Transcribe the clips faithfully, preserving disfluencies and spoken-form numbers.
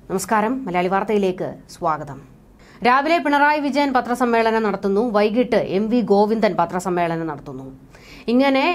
നമസ്കാരം. മലയാളി വാർത്തയിലേക്ക് സ്വാഗതം. രാവിലെ പിണറായി വിജയൻ പത്രസമ്മേളനം നടത്തുന്നു, വൈകിട്ട് എം വി ഗോവിന്ദൻ പത്രസമ്മേളനം നടത്തുന്നു. ഇങ്ങനെ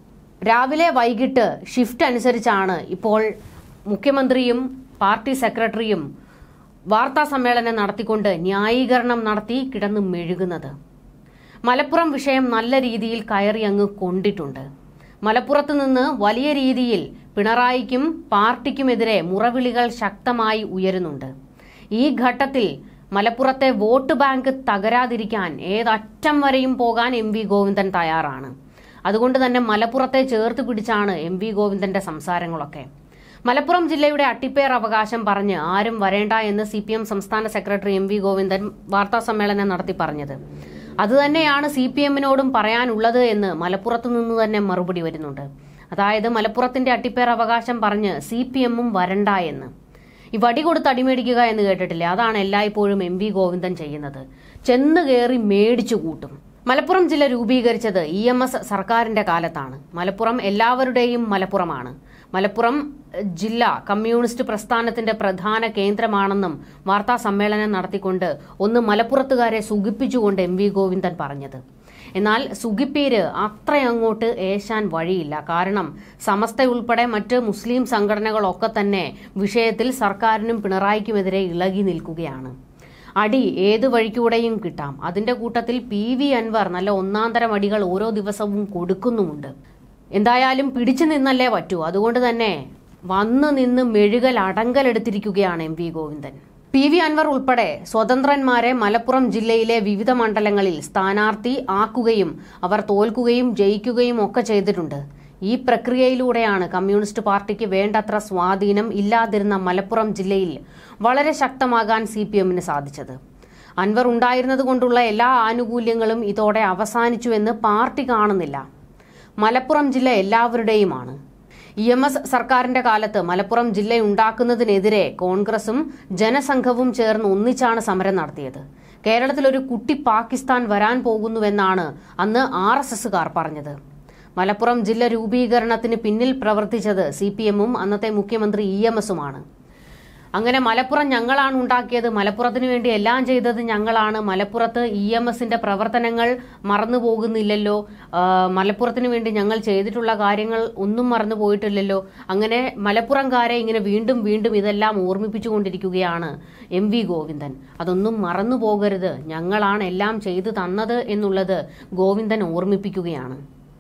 രാവിലെ വൈകിട്ട് ഷിഫ്റ്റ് അനുസരിച്ചാണ് ഇപ്പോൾ മുഖ്യമന്ത്രിയും പാർട്ടി സെക്രട്ടറിയും വാർത്താ സമ്മേളനം നടത്തിക്കൊണ്ട് ന്യായീകരണം നടത്തി കിടന്ന് മെഴുകുന്നത്. മലപ്പുറം വിഷയം നല്ല രീതിയിൽ കയറി അങ്ങ് കൊണ്ടിട്ടുണ്ട്. മലപ്പുറത്ത് നിന്ന് വലിയ രീതിയിൽ പിണറായിക്കും പാർട്ടിക്കുമെതിരെ മുറവിളികൾ ശക്തമായി ഉയരുന്നുണ്ട്. ഈ ഘട്ടത്തിൽ മലപ്പുറത്തെ വോട്ട് ബാങ്ക് തകരാതിരിക്കാൻ ഏതറ്റം വരെയും പോകാൻ എം വി ഗോവിന്ദൻ തയ്യാറാണ്. അതുകൊണ്ട് തന്നെ മലപ്പുറത്തെ ചേർത്ത് പിടിച്ചാണ് എം വി ഗോവിന്ദന്റെ സംസാരങ്ങളൊക്കെ. മലപ്പുറം ജില്ലയുടെ അട്ടിപ്പേർ അവകാശം പറഞ്ഞ് ആരും വരേണ്ട എന്ന് സി പി എം സംസ്ഥാന സെക്രട്ടറി എം വി ഗോവിന്ദൻ വാർത്താ സമ്മേളനം നടത്തി പറഞ്ഞത്. അതുതന്നെയാണ് സി പി എമ്മിനോടും പറയാനുള്ളത് എന്ന് മലപ്പുറത്തു നിന്ന് തന്നെ മറുപടി വരുന്നുണ്ട്. അതായത് മലപ്പുറത്തിന്റെ അട്ടിപ്പേർ അവകാശം പറഞ്ഞ് സി പി എമ്മും വരണ്ട എന്ന്. ഈ വടി കൊടുത്ത് അടിമേടിക്കുക എന്ന് കേട്ടിട്ടില്ലേ? അതാണ് എല്ലായ്പ്പോഴും എം വി ഗോവിന്ദൻ ചെയ്യുന്നത്. ചെന്ന് കയറി മേടിച്ചു കൂട്ടും. മലപ്പുറം ജില്ല രൂപീകരിച്ചത് ഇ എം എസ് സർക്കാരിന്റെ കാലത്താണ്. മലപ്പുറം എല്ലാവരുടെയും മലപ്പുറമാണ്. മലപ്പുറം ജില്ല കമ്മ്യൂണിസ്റ്റ് പ്രസ്ഥാനത്തിന്റെ പ്രധാന കേന്ദ്രമാണെന്നും വാർത്താ സമ്മേളനം നടത്തിക്കൊണ്ട് ഒന്ന് മലപ്പുറത്തുകാരെ സുഖിപ്പിച്ചുകൊണ്ട് എം വി ഗോവിന്ദൻ പറഞ്ഞത്. എന്നാൽ സുഖിപ്പേര് അത്രയങ്ങോട്ട് ഏശാൻ വഴിയില്ല. കാരണം സമസ്ത ഉൾപ്പെടെ മറ്റ് മുസ്ലിം സംഘടനകളൊക്കെ തന്നെ വിഷയത്തിൽ സർക്കാരിനും പിണറായിക്കുമെതിരെ ഇളകി നിൽക്കുകയാണ്. അടി ഏത് വഴിക്കൂടെയും കിട്ടാം. അതിന്റെ കൂട്ടത്തിൽ പി വി അൻവർ നല്ല ഒന്നാന്തരം അടികൾ ഓരോ ദിവസവും കൊടുക്കുന്നുമുണ്ട്. എന്തായാലും പിടിച്ചു നിന്നല്ലേ പറ്റൂ. അതുകൊണ്ട് തന്നെ വന്നു നിന്ന് മെഴുകൽ അടങ്കലെടുത്തിരിക്കുകയാണ് M V Govindan. P V Anvar ഉൾപ്പെടെ സ്വതന്ത്രന്മാരെ മലപ്പുറം ജില്ലയിലെ വിവിധ മണ്ഡലങ്ങളിൽ സ്ഥാനാർത്ഥി ആക്കുകയും അവർ തോൽക്കുകയും ജയിക്കുകയും ഒക്കെ ചെയ്തിട്ടുണ്ട്. ഈ പ്രക്രിയയിലൂടെയാണ് കമ്മ്യൂണിസ്റ്റ് പാർട്ടിക്ക് വേണ്ടത്ര സ്വാധീനം ഇല്ലാതിരുന്ന മലപ്പുറം ജില്ലയിൽ വളരെ ശക്തമാകാൻ സി പി എമ്മിന് സാധിച്ചത്. അൻവർ ഉണ്ടായിരുന്നത് കൊണ്ടുള്ള എല്ലാ ആനുകൂല്യങ്ങളും ഇതോടെ അവസാനിച്ചുവെന്ന് പാർട്ടി കാണുന്നില്ല. മലപ്പുറം ജില്ല എല്ലാവരുടെയുമാണ്. ഇ എം എസ് സർക്കാരിന്റെ കാലത്ത് മലപ്പുറം ജില്ലയുണ്ടാക്കുന്നതിനെതിരെ കോൺഗ്രസും ജനസംഘവും ചേർന്ന് ഒന്നിച്ചാണ് സമരം നടത്തിയത്. കേരളത്തിലൊരു കുട്ടി പാകിസ്ഥാൻ വരാൻ പോകുന്നുവെന്നാണ് അന്ന് ആർ എസ് എസുകാർ പറഞ്ഞത്. മലപ്പുറം ജില്ല രൂപീകരണത്തിന് പിന്നിൽ പ്രവർത്തിച്ചത് സി പി എമ്മും അന്നത്തെ മുഖ്യമന്ത്രി ഇ എം എസുമാണ്. അങ്ങനെ മലപ്പുറം ഞങ്ങളാണ് ഉണ്ടാക്കിയത്, മലപ്പുറത്തിന് വേണ്ടി എല്ലാം ചെയ്തത് ഞങ്ങളാണ്, മലപ്പുറത്ത് ഇ എം എസിന്റെ പ്രവർത്തനങ്ങൾ മറന്നു പോകുന്നില്ലല്ലോ, മലപ്പുറത്തിന് വേണ്ടി ഞങ്ങൾ ചെയ്തിട്ടുള്ള കാര്യങ്ങൾ ഒന്നും മറന്നു പോയിട്ടില്ലല്ലോ, അങ്ങനെ മലപ്പുറംകാരെ ഇങ്ങനെ വീണ്ടും വീണ്ടും ഇതെല്ലാം ഓർമ്മിപ്പിച്ചുകൊണ്ടിരിക്കുകയാണ് എം വി ഗോവിന്ദൻ. അതൊന്നും മറന്നു പോകരുത്, ഞങ്ങളാണ് എല്ലാം ചെയ്തു തന്നത് എന്നുള്ളത് ഗോവിന്ദൻ ഓർമ്മിപ്പിക്കുകയാണ്.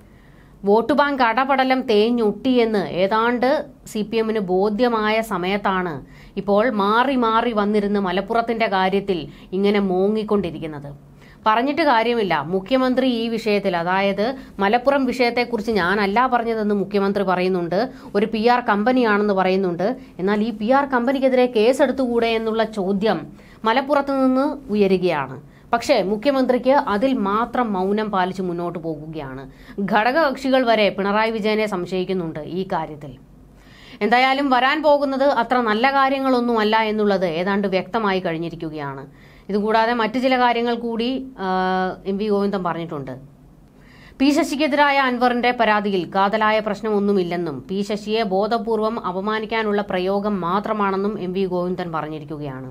വോട്ട് ബാങ്ക് അടപടലം തേഞ്ഞൊട്ടിയെന്ന് ഏതാണ്ട് സി പി എമ്മിന് ബോധ്യമായ സമയത്താണ് ഇപ്പോൾ മാറി മാറി വന്നിരുന്ന് മലപ്പുറത്തിന്റെ കാര്യത്തിൽ ഇങ്ങനെ മോങ്ങിക്കൊണ്ടിരിക്കുന്നത്. പറഞ്ഞിട്ട് കാര്യമില്ല. മുഖ്യമന്ത്രി ഈ വിഷയത്തിൽ, അതായത് മലപ്പുറം വിഷയത്തെക്കുറിച്ച് ഞാനല്ല പറഞ്ഞതെന്ന് മുഖ്യമന്ത്രി പറയുന്നുണ്ട്. ഒരു പി ആർ കമ്പനിയാണെന്ന് പറയുന്നുണ്ട്. എന്നാൽ ഈ പി ആർ കമ്പനിക്കെതിരെ കേസെടുത്തുകൂടെ എന്നുള്ള ചോദ്യം മലപ്പുറത്ത് നിന്ന് ഉയരുകയാണ്. പക്ഷേ മുഖ്യമന്ത്രിക്ക് അതിൽ മാത്രം മൗനം പാലിച്ച് മുന്നോട്ട് പോകുകയാണ്. ഘടകകക്ഷികൾ വരെ പിണറായി വിജയനെ സംശയിക്കുന്നുണ്ട് ഈ കാര്യത്തിൽ. എന്തായാലും വരാൻ പോകുന്നത് അത്ര നല്ല കാര്യങ്ങളൊന്നുമല്ല എന്നുള്ളത് ഏതാണ്ട് വ്യക്തമായി കഴിഞ്ഞിരിക്കുകയാണ്. ഇതുകൂടാതെ മറ്റു ചില കാര്യങ്ങൾ കൂടി എം വി ഗോവിന്ദൻ പറഞ്ഞിട്ടുണ്ട്. പി ശശിക്കെതിരായ അൻവറിന്റെ പരാതിയിൽ കാതലായ പ്രശ്നമൊന്നുമില്ലെന്നും പി ശശിയെ ബോധപൂർവം അപമാനിക്കാനുള്ള പ്രയോഗം മാത്രമാണെന്നും എം വി ഗോവിന്ദൻ പറഞ്ഞിരിക്കുകയാണ്.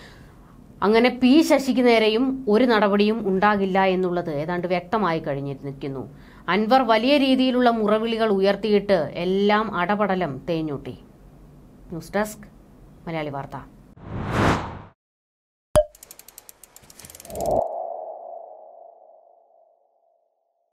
അങ്ങനെ പി ശശിക്ക് നേരെയും ഒരു നടപടിയും ഉണ്ടാകില്ല എന്നുള്ളത് ഏതാണ്ട് വ്യക്തമായി കഴിഞ്ഞിരിക്കുന്നു. അൻവർ വലിയ രീതിയിലുള്ള മുറവിളികൾ ഉയർത്തിയിട്ട് എല്ലാം അടപടലം തേഞ്ഞൊട്ടി. ന്യൂസ് ഡെസ്ക് മലയാളി വാർത്ത.